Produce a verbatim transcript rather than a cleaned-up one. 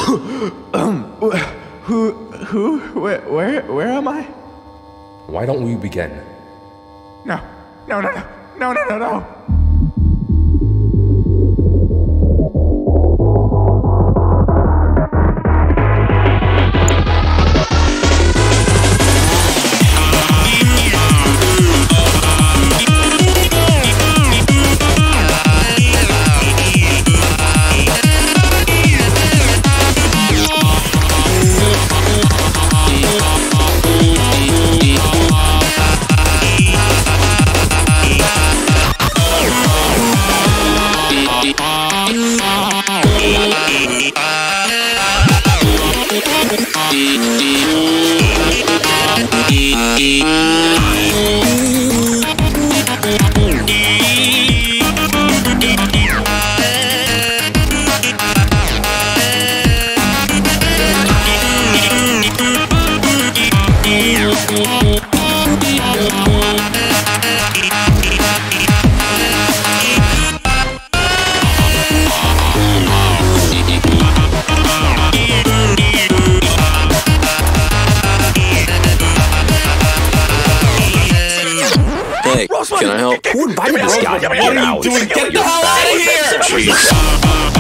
um, who, who, where, where, where am I? Why don't we begin? No, no, no, no, no, no, no, no. Hey, can I help? Who invited this guy? What are you doing? Get the hell out of here! Jeez.